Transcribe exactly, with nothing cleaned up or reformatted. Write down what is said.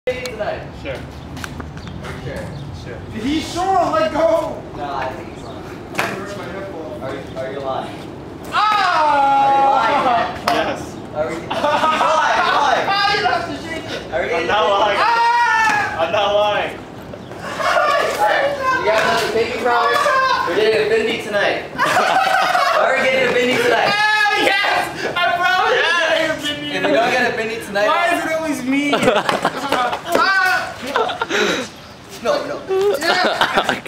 Tonight. Sure. Sure. Sure. He's sure, let go! No, I think he's lying. Are you, are you lying? Ah! Are you lying? Yes. Are we, he's lying, he's lying. Ah, you have to shake it. Are we I'm not lying. Ah! I'm not lying. Alright, you guys have to pinky promise. We're getting a Bindi tonight. Are we getting a Bindi tonight? Ah, yes! I promise Yes. you're getting a Bindi. If we don't get a Bindi tonight, why is it always me? Ah! no, no.